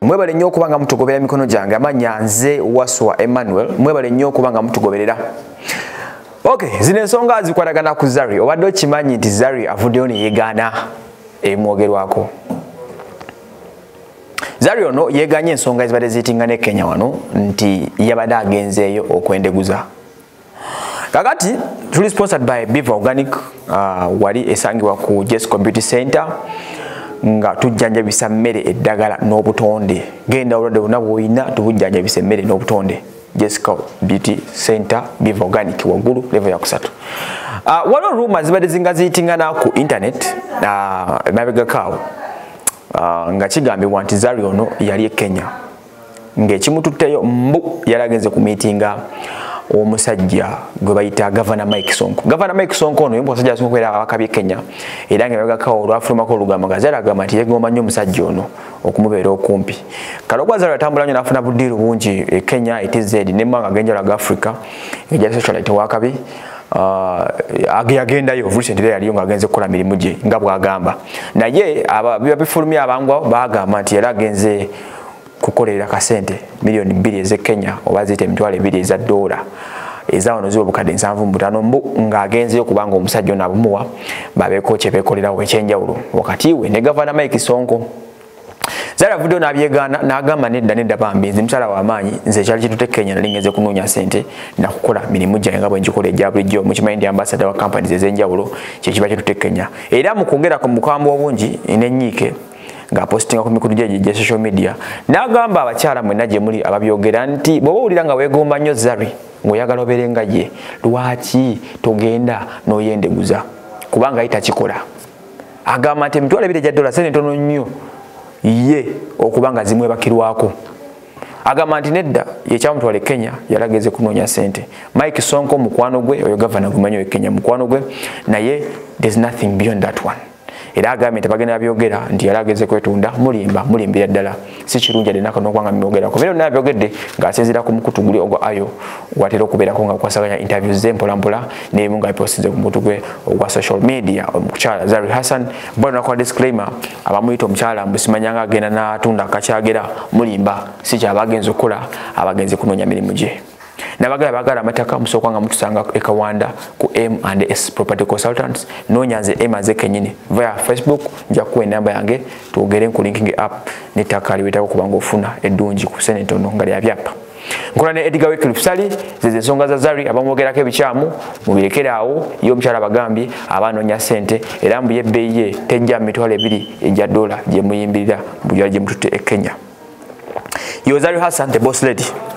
mwebale nnyo okubanga mutugobera mikono gyange amanya nze Waswa Emmanuel mwebale nnyo okubanga mutugoberera. Okay, zino ensonga zikwatagana ku Zari. Obadde okimanyi nti Zari avuddeyo ne yeegaana ebimwogerwako. Zari ono yeeganye ensonga ezibadde ziyitinga ne Kenya wano nti yabadde agenzeeyo okwendeguza. Kakati tuli sponsored by Beaver Organic wali esangibwa ku Jess Community Center nga tujjanjabisa mmere eddagala n'obutonde. Genda olwadde bonna bw'olina tubujjanjabisa emmere n'obutonde. Jessica Beauty Center Beaver Organic waggulu level ya kusatu. Waliwo rumors zibadde ziyitingana ku internet emabega kaawo nga kigambibwa nti Zari ono yali e Kenya ng'ekimututteyo mbu yali agenze ku miitinga omusajja gwe bayita Governor Mike Sonko. Governor Mike Sonko ono y'omusajja asinga okubeera abakabi e Kenya era ng'emabega kaawo olwafulumako olugamba nga Zari agamba nti yeegomba nnyo omusajja ono okumubeera okumpi. Kale ogwa Zari atambula nnyo n'afuna buddiiru bungi e Kenya ETZ n'emmanga ag'enjala ga Africa ng'ejja socialite wakabi agendayo recently yaliyo ng'agenze kukola mirimu gye nga bw'agamba. Naye bifulumya abangwa bagamba nti yali agenze kukolera kasente milioni 2 eze Kenya oba zite emitwalo 2 eza dola eza ono ziwo obukadde 7.5 mbu ng'agenzeyo kubanga omusajja ono abumuwa babeeko kye beekolerawo ekyenjawulo wakati we ne Governor Mike Sonko. Zari avuddeyo n'abyegaana n'agamba nedda bambi nze mukyala w'amaanyi nze ekyali kitutte Kenya nali ngenze kunoonya ssente nakukola mirimu gyange nga bwe ngikola egya bulijjo mukimanyi ndi ambassador wa companies ez'enjawulo kyekiba kitutte Kenya. Era mu kwongera ku bukambwe obungi n'ennyiike ng'apostinga ku mikutu gye social media n'agamba abakyala mwenna gye muli ababyogera nti bw'oba owulira nga weegomba nnyo Zari ng'oyagala obeere nga ye lwaki togenda n'oyendeguza kubanga ayita kikola. Agamba nti emitwalo 2 ejja dola sente ntono nnyo ye okubanga zimwebakirwako. Agamba nti nedda yekyamutwala e Kenya yalageze kunoonya sente. Mike Sonko mukwano gwe oyo Governor gumanyi e Kenya mukwano gwe naye there's nothing beyond that one. Era agambye nti bagenda byogera nti yalageze kwetunda mulimbira ddala si kirungi ade nako n'okwanga myogerako. Bino nabyogedde ng'asinziira ku mukutu guli ogwa ayo watera okubeerako nga kwasaganya interviews ze mpolampola n'ebimu nga bipostinze ku mukutu gwe ogwa social media. Omukyala Zari Hassan bona kwa disclaimer abamuyita omukyala mbusimanyanga agenda n'atunda akakyagera mulimba si kyabagenze okukola abagenze kunoonya mirimu gye. Nabagala amataka musooka nga mutusanga e Kawanda ku M&S Property Consultants nonyanze emaze kenyini via Facebook nja kuwa enamba yange tuogere ku linking app netaka liwetako kubanga ofuna eddungi ku senate ono nga lyabyapa. Nkola ne Edgar Wycliffe Sali zeze ensonga za Zari abamwogerako ebikyamu mubirekeraawo yo omukyala bagambye abanoonya ssente era mbu yebbeeyi ye tejja mitwalo 2 ejja dola gye muyimbirira bujja gye mututte e Kenya. Yo Zari Hassan the boss lady.